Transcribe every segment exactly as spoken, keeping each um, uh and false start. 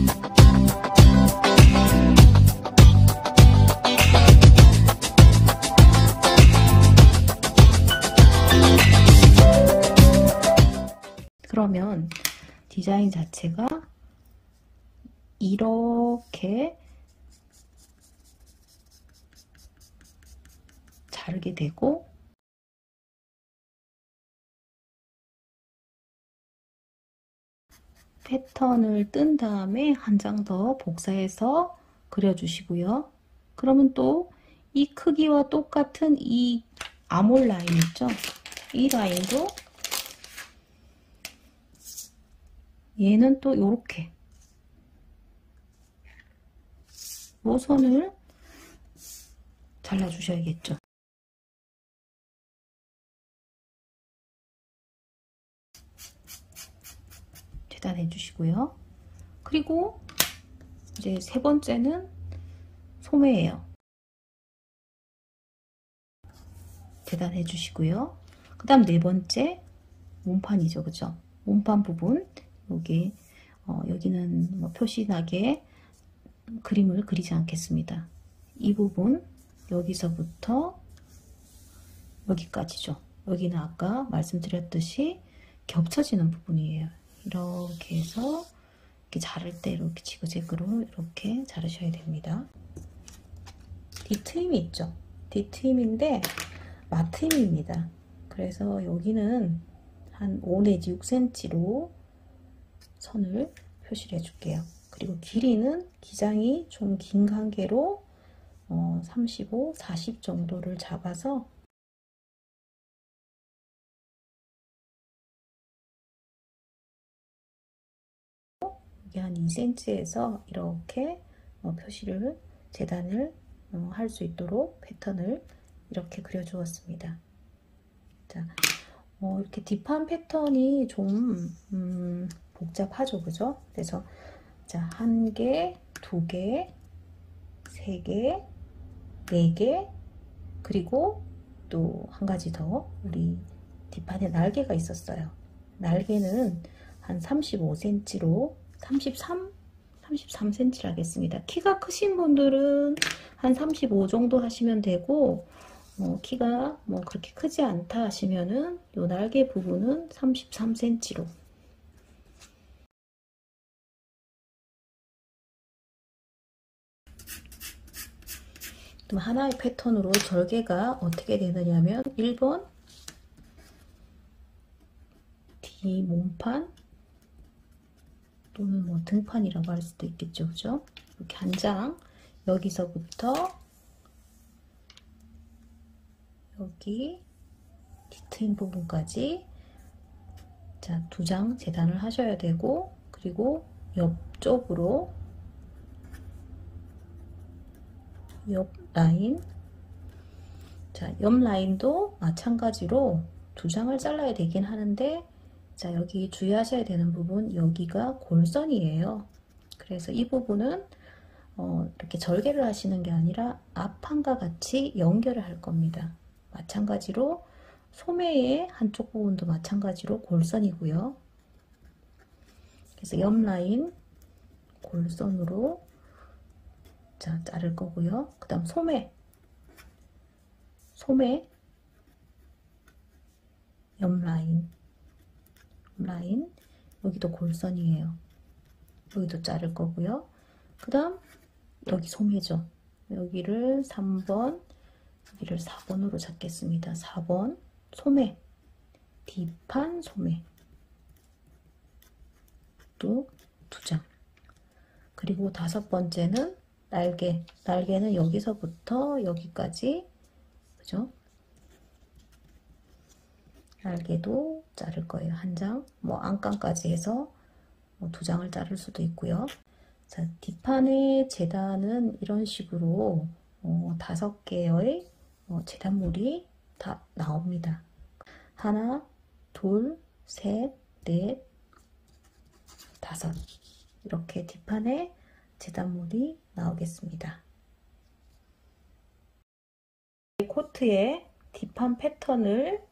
그러면 디자인 자체가 이렇게 자르게 되고, 패턴을 뜬 다음에 한 장 더 복사해서 그려주시고요. 그러면 또 이 크기와 똑같은 이 아몰 라인 있죠? 이 라인도 얘는 또 이렇게 모선을 잘라주셔야겠죠. 재단해 주시고요. 그리고 이제 세 번째는 소매예요. 재단해 주시고요. 그 다음 네 번째 몸판이죠, 그죠? 몸판 부분 여기 어, 여기는 뭐 표시나게 그림을 그리지 않겠습니다. 이 부분 여기서부터 여기까지죠. 여기는 아까 말씀드렸듯이 겹쳐지는 부분이에요. 이렇게 해서 이렇게 자를 때 이렇게 지그재그로 이렇게 자르셔야 됩니다. 뒷트임이 있죠. 뒷트임인데 마트임입니다. 그래서 여기는 한 오 내지 육 센티미터로 선을 표시를 해줄게요. 그리고 길이는 기장이 좀 긴 관계로 어, 삼십오, 사십 정도를 잡아서 여기 한 이 센티미터에서 이렇게 어, 표시를 재단을 어, 할 수 있도록 패턴을 이렇게 그려 주었습니다. 자, 어, 이렇게 뒷판 패턴이 좀 음, 복잡하죠, 그죠? 그래서 자, 한 개, 두 개, 세 개, 네 개, 그리고 또 한 가지 더 우리 뒷판에 날개가 있었어요. 날개는 한 삼십오 센티미터로 삼십삼, 삼십삼 센티미터를 하겠습니다. 키가 크신 분들은 한 삼십오 정도 하시면 되고, 어, 키가 뭐 그렇게 크지 않다 하시면은 요 날개 부분은 삼십삼 센티미터로. 또 하나의 패턴으로 절개가 어떻게 되느냐면 일 번 뒤 몸판 또는 뭐 등판이라고 할 수도 있겠죠, 그죠? 이렇게 한 장, 여기서부터 여기 뒤트임 부분까지 자, 두 장 재단을 하셔야 되고, 그리고 옆쪽으로 옆 라인, 자, 옆 라인도 마찬가지로 두 장을 잘라야 되긴 하는데, 자, 여기 주의하셔야 되는 부분, 여기가 골선이에요. 그래서 이 부분은 어, 이렇게 절개를 하시는 게 아니라 앞판과 같이 연결을 할 겁니다. 마찬가지로 소매의 한쪽 부분도 마찬가지로 골선이고요. 그래서 옆 라인 골선으로 자, 자를 거고요. 그 다음 소매, 소매, 옆 라인, 옆 라인, 여기도 골선이에요. 여기도 자를 거고요. 그 다음 여기 소매죠. 여기를 삼 번, 여기를 사 번으로 잡겠습니다. 사 번 소매, 뒷판 소매, 또 두 장. 그리고 다섯 번째는 날개, 날개는 여기서부터 여기까지, 그죠? 날개도 자를 거예요. 한 장, 뭐 안감까지 해서 뭐 두 장을 자를 수도 있고요. 자, 뒷판의 재단은 이런 식으로 어, 다섯 개의 어, 재단물이 다 나옵니다. 하나, 둘, 셋, 넷, 다섯. 이렇게 뒷판에 재단물이 나오겠습니다. 코트의 뒷판 패턴을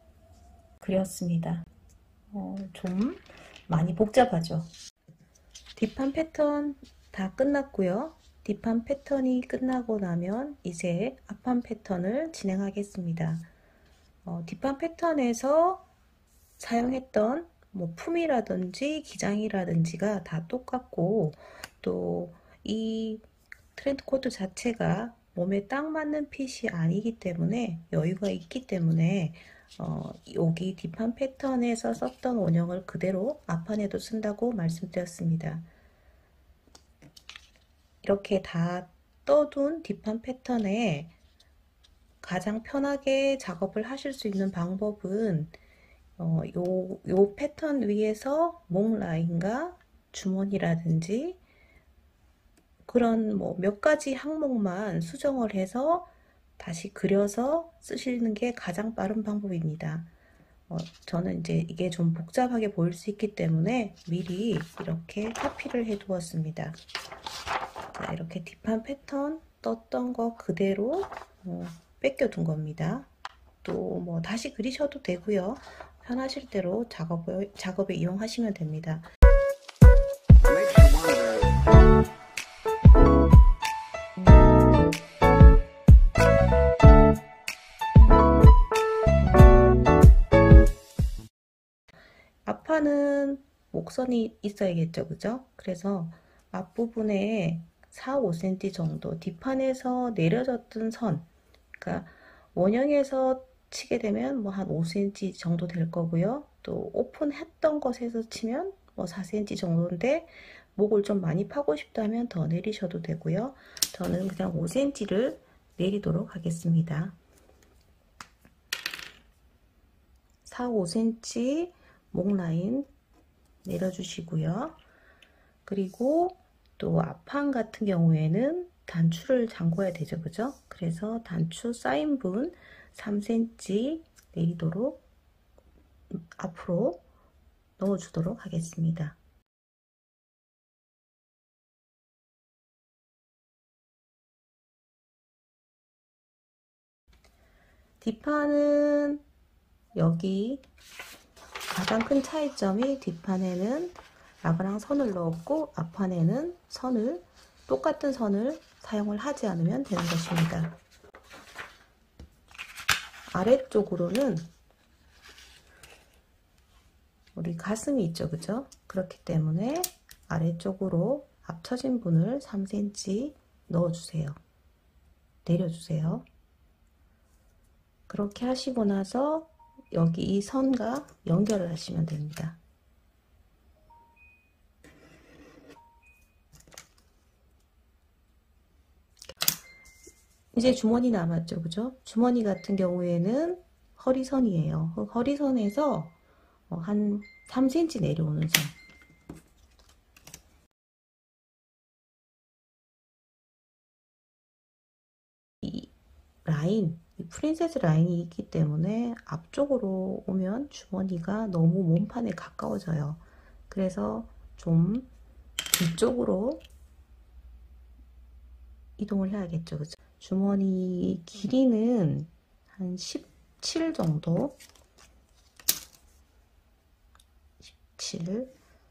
그렸습니다. 어, 좀 많이 복잡하죠. 뒷판 패턴 다 끝났고요. 뒷판 패턴이 끝나고 나면 이제 앞판 패턴을 진행하겠습니다. 어, 뒷판 패턴에서 사용했던 뭐 품이라든지 기장이라든지가 다 똑같고, 또 이 트렌드 코트 자체가 몸에 딱 맞는 핏이 아니기 때문에 여유가 있기 때문에 어, 여기 뒷판 패턴에서 썼던 원형을 그대로 앞판에도 쓴다고 말씀드렸습니다. 이렇게 다 떠둔 뒷판 패턴에 가장 편하게 작업을 하실 수 있는 방법은 어, 요, 요 패턴 위에서 목 라인과 주머니라든지 그런 뭐 몇 가지 항목만 수정을 해서 다시 그려서 쓰시는 게 가장 빠른 방법입니다. 어, 저는 이제 이게 좀 복잡하게 보일 수 있기 때문에 미리 이렇게 카피를 해 두었습니다. 자, 이렇게 뒷판 패턴 떴던 거 그대로 어, 뺏겨 둔 겁니다. 또 뭐 다시 그리셔도 되고요. 편하실 대로 작업을, 작업에 이용하시면 됩니다. 앞판은 목선이 있어야겠죠, 그죠? 그래서 앞부분에 사, 오 센티미터 정도 뒷판에서 내려졌던 선, 그러니까 원형에서 치게 되면 뭐 한 오 센티미터 정도 될 거고요. 또 오픈했던 것에서 치면 뭐 사 센티미터 정도인데 목을 좀 많이 파고 싶다면 더 내리셔도 되고요. 저는 그냥 오 센티미터를 내리도록 하겠습니다. 사, 오 센티미터 목 라인 내려주시고요. 그리고 또 앞판 같은 경우에는 단추를 잠궈야 되죠, 그죠? 그래서 단추 사인분 삼 센티미터 내리도록 앞으로 넣어주도록 하겠습니다. 뒷판은 여기 가장 큰 차이점이 뒷판에는 라그랑 선을 넣었고 앞판에는 선을 똑같은 선을 사용을 하지 않으면 되는 것입니다. 아래쪽으로는 우리 가슴이 있죠, 그죠? 그렇기 때문에 아래쪽으로 앞처진 분을 삼 센티미터 넣어주세요. 내려주세요. 그렇게 하시고 나서 여기 이 선과 연결을 하시면 됩니다. 이제 주머니 남았죠, 그죠? 주머니 같은 경우에는 허리선이에요. 허리선에서 한 삼 센티미터 내려오는 선. 이 라인, 이 프린세스 라인이 있기 때문에 앞쪽으로 오면 주머니가 너무 몸판에 가까워져요. 그래서 좀 뒤쪽으로 이동을 해야겠죠, 그죠? 주머니 길이는 한 십칠 정도, 십칠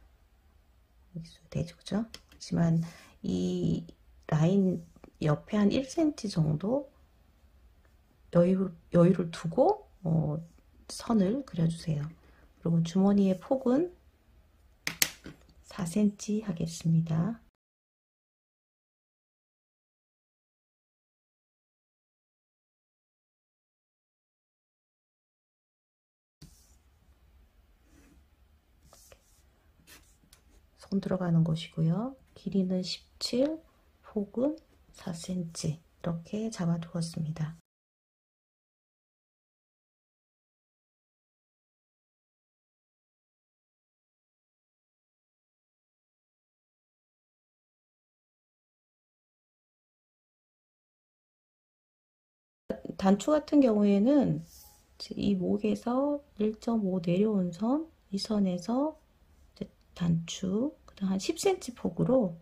되죠, 그죠? 하지만 이 라인 옆에 한 일 센티미터 정도 여유, 여유를 두고 어, 선을 그려주세요. 그리고 주머니의 폭은 사 센티미터 하겠습니다. 손 들어가는 곳이고요. 길이는 십칠, 폭은 사 센티미터 이렇게 잡아 두었습니다. 단추 같은 경우에는 이 목에서 일 점 오 내려온 선, 이 선에서 단추, 그다음 한 십 센티미터 폭으로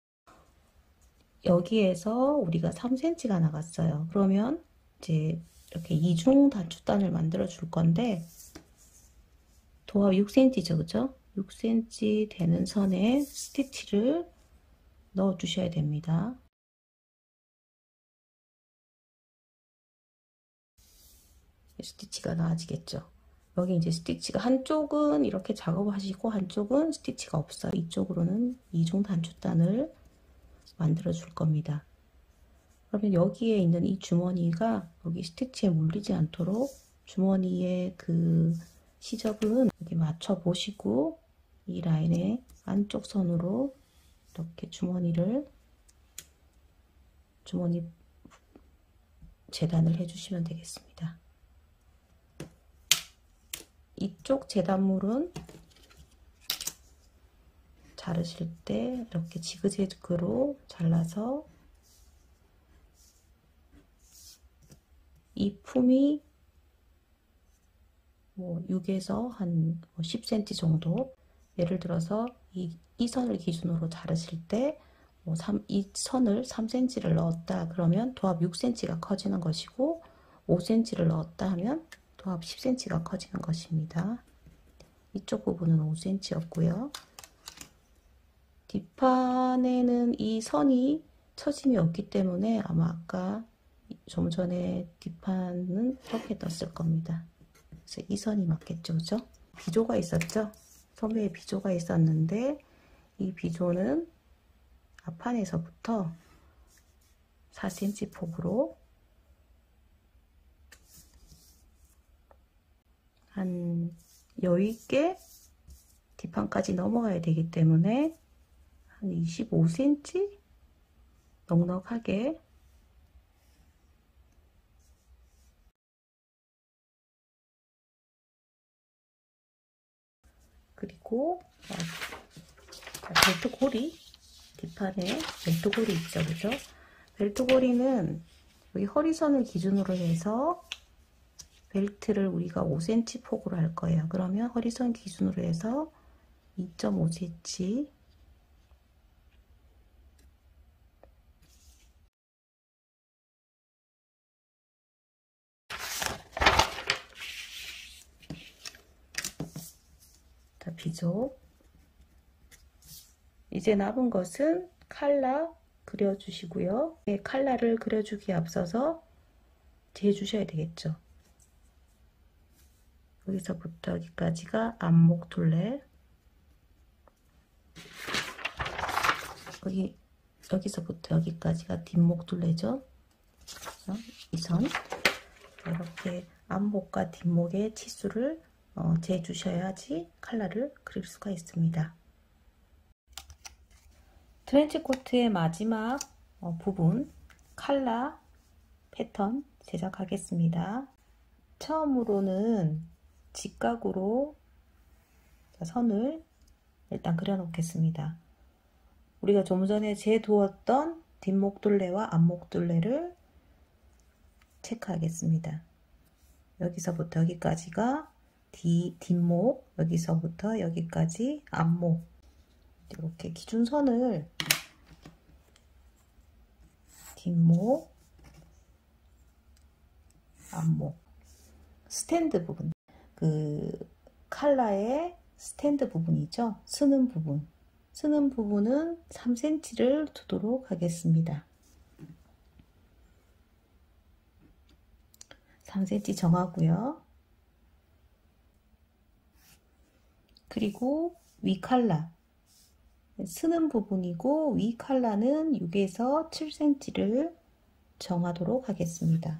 여기에서 우리가 삼 센티미터가 나갔어요. 그러면 이제 이렇게 이중 단추단을 만들어 줄 건데 도합 육 센티미터죠, 그죠? 육 센티미터 되는 선에 스티치를 넣어 주셔야 됩니다. 스티치가 나아지겠죠. 여기 이제 스티치가 한쪽은 이렇게 작업하시고 한쪽은 스티치가 없어요. 이쪽으로는 이중 단추단을 만들어 줄 겁니다. 그러면 여기에 있는 이 주머니가 여기 스티치에 물리지 않도록 주머니의 그 시접은 여기 맞춰 보시고 이 라인의 안쪽 선으로 이렇게 주머니를 주머니 재단을 해주시면 되겠습니다. 이쪽 재단물은 자르실 때 이렇게 지그재그로 잘라서 이 품이 뭐 육에서 한 십 센티미터 정도, 예를 들어서 이, 이 선을 기준으로 자르실 때 뭐 삼, 이 선을 삼 센티미터를 넣었다 그러면 도합 육 센티미터가 커지는 것이고, 오 센티미터를 넣었다 하면 도합 십 센티미터가 커지는 것입니다. 이쪽 부분은 오 센티미터였고요. 뒷판에는 이 선이 처짐이 없기 때문에 아마 아까 좀 전에 뒷판은 이렇게 떴을 겁니다. 그래서 이 선이 맞겠죠, 그죠? 비조가 있었죠? 소매에 비조가 있었는데 이 비조는 앞판에서부터 사 센티미터 폭으로 한 여유있게 뒷판까지 넘어가야 되기 때문에 한 이십오 센티미터 넉넉하게 그리고 자, 벨트 고리, 뒷판에 벨트 고리 있죠, 그죠? 벨트 고리는 여기 허리선을 기준으로 해서 벨트를 우리가 오 센티미터 폭으로 할 거예요. 그러면 허리선 기준으로 해서 이 점 오 센티미터 자, 비조. 이제 남은 것은 칼라 그려주시고요. 네, 칼라를 그려주기에 앞서서 재주셔야 되겠죠. 여기서부터 여기까지가 안목 둘레, 여기, 여기서부터 여기까지가 뒷목 둘레죠. 이 선. 이렇게 앞목과 뒷목의 치수를 어, 재주셔야지 칼라를 그릴 수가 있습니다. 트렌치코트의 마지막 어, 부분 칼라 패턴 제작하겠습니다. 처음으로는 직각으로 선을 일단 그려 놓겠습니다. 우리가 좀 전에 재두었던 뒷목 둘레와 앞목 둘레를 체크하겠습니다. 여기서부터 여기까지가 뒤, 뒷목, 여기서부터 여기까지 앞목. 이렇게 기준선을 뒷목, 앞목, 스탠드 부분, 그 칼라의 스탠드 부분이죠. 쓰는 부분. 쓰는 부분은 삼 센티미터를 두도록 하겠습니다. 삼 센티미터 정하고요. 그리고 위 칼라. 쓰는 부분이고 위 칼라는 육에서 칠 센티미터를 정하도록 하겠습니다.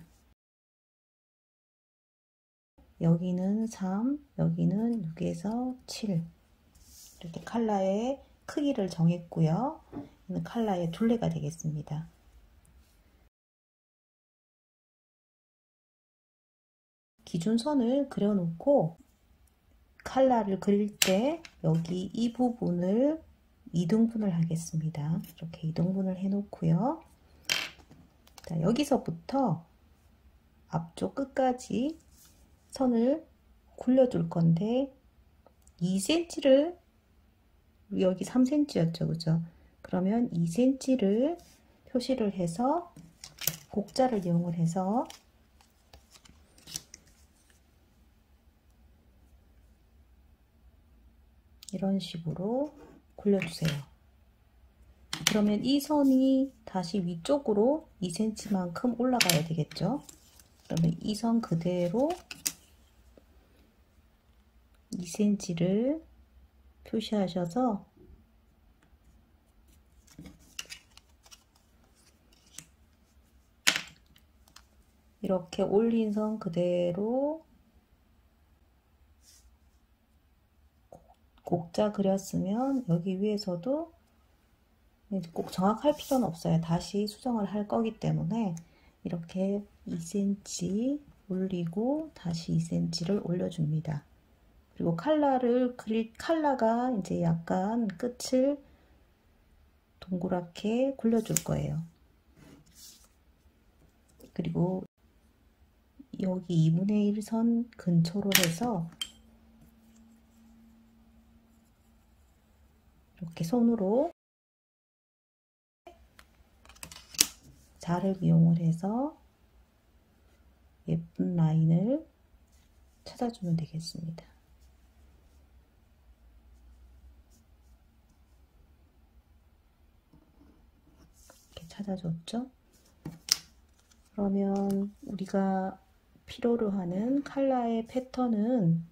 여기는 삼, 여기는 육에서 칠. 이렇게 칼라의 크기를 정했고요. 이는 칼라의 둘레가 되겠습니다. 기준선을 그려놓고 칼라를 그릴 때 여기 이 부분을 이등분을 하겠습니다. 이렇게 이등분을 해놓고요. 자, 여기서부터 앞쪽 끝까지 선을 굴려줄 건데 이 센티미터를 여기 삼 센티미터였죠, 그죠? 그러면 이 센티미터를 표시를 해서 곡자를 이용을 해서 이런 식으로 굴려주세요. 그러면 이 선이 다시 위쪽으로 이 센티미터만큼 올라가야 되겠죠. 그러면 이 선 그대로 이 센티미터를 표시하셔서 이렇게 올린 선 그대로 곡자 그렸으면 여기 위에서도 꼭 정확할 필요는 없어요. 다시 수정을 할 거기 때문에 이렇게 이 센티미터 올리고 다시 이 센티미터를 올려줍니다. 그리고 칼라를 그릴 칼라가 이제 약간 끝을 동그랗게 굴려줄 거예요. 그리고 여기 이분의 일 선 근처로 해서 이렇게 손으로 자를 이용을 해서 예쁜 라인을 찾아주면 되겠습니다. 이렇게 찾아줬죠? 그러면 우리가 필요로 하는 컬러의 패턴은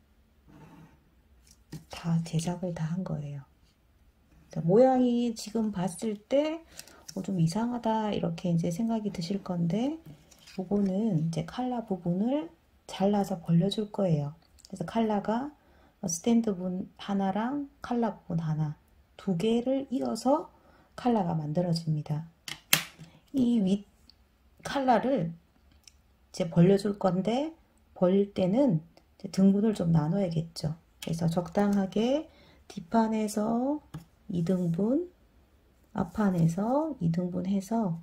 다 제작을 다 한 거예요. 모양이 지금 봤을 때 좀 이상하다 이렇게 이제 생각이 드실 건데, 요거는 이제 컬러 부분을 잘라서 벌려줄 거예요. 그래서 컬러가 스탠드 부분 하나랑 컬러 부분 하나 두 개를 이어서 컬러가 만들어집니다. 이 윗 컬러를 이제 벌려줄 건데, 벌릴 때는 이제 등분을 좀 나눠야겠죠. 그래서 적당하게 뒷판에서 이 등분, 앞판에서 이 등분 해서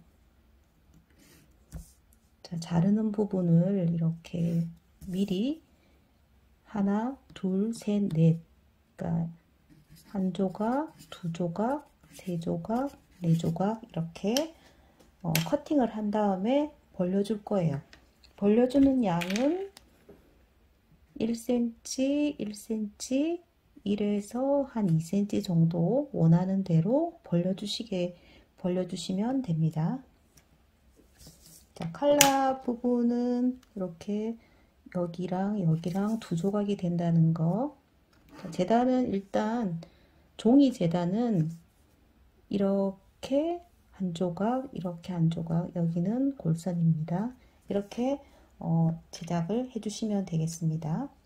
자, 자르는 부분을 이렇게 미리 하나, 둘, 셋, 넷, 그러니까 한 조각, 두 조각, 세 조각, 네 조각 이렇게 어, 커팅을 한 다음에 벌려줄 거예요. 벌려주는 양은 일 센티미터, 일 센티미터, 일에서 한 이 센티미터 정도 원하는 대로 벌려주시게 벌려주시면 됩니다. 자, 컬러 부분은 이렇게 여기랑 여기랑 두 조각이 된다는 거. 자, 재단은 일단 종이 재단은 이렇게 한 조각, 이렇게 한 조각, 여기는 골선입니다. 이렇게 어, 제작을 해주시면 되겠습니다.